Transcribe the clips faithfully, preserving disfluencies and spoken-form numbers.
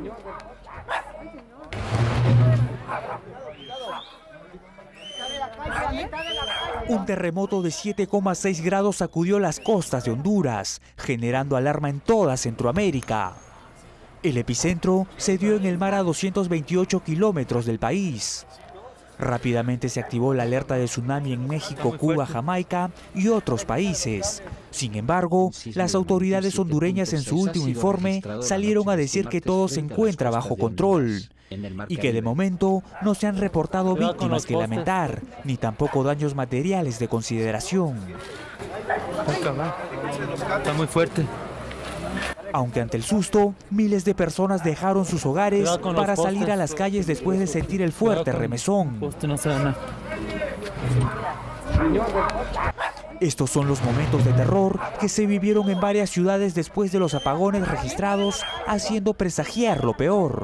Un terremoto de siete coma seis grados sacudió las costas de Honduras, generando alarma en toda Centroamérica. El epicentro se dio en el mar a doscientos veintiocho kilómetros del país. Rápidamente se activó la alerta de tsunami en México, Cuba, Jamaica y otros países. Sin embargo, las autoridades hondureñas en su último informe salieron a decir que todo se encuentra bajo control y que de momento no se han reportado víctimas que lamentar, ni tampoco daños materiales de consideración. Está muy fuerte. Aunque ante el susto, miles de personas dejaron sus hogares para salir a las calles después de sentir el fuerte remesón. Estos son los momentos de terror que se vivieron en varias ciudades después de los apagones registrados, haciendo presagiar lo peor.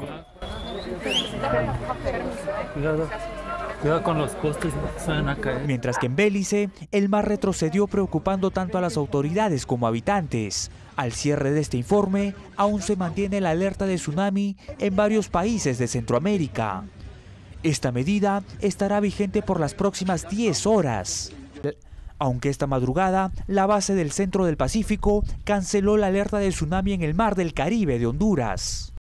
Cuidado, cuidado con los postes, se van a caer. Mientras que en Belice, el mar retrocedió preocupando tanto a las autoridades como habitantes. Al cierre de este informe, aún se mantiene la alerta de tsunami en varios países de Centroamérica. Esta medida estará vigente por las próximas diez horas. Aunque esta madrugada, la base del centro del Pacífico canceló la alerta de tsunami en el mar del Caribe de Honduras.